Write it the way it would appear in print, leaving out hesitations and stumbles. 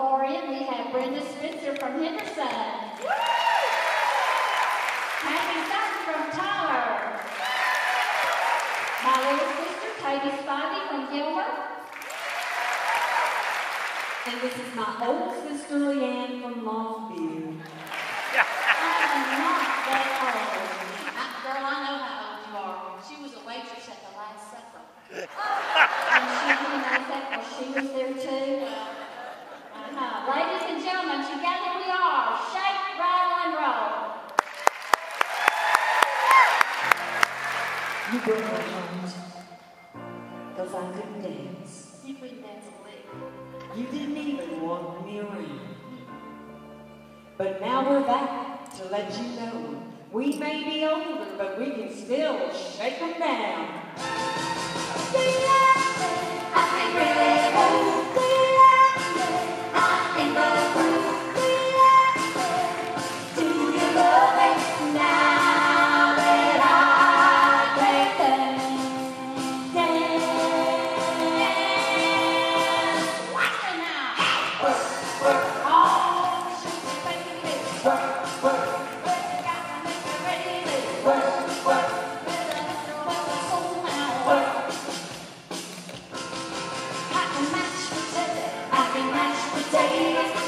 DeLorean, we have Brenda Spencer from Henderson. Happy Sutton from Tyler. My little sister, Katie Spivey from Gilmer. And this is my old sister, Leanne from Longview. I'm not that old. Girl, I know how old you are. She was a waitress at the Last Supper. And she knows that because she was there too. Ladies and gentlemen, together we are. Shake, rattle, and roll. You brought me home because I couldn't dance. You couldn't dance a lick. You didn't even walk me around. But now we're back to let you know we may be older, but we can still shake them down. I can match potatoes.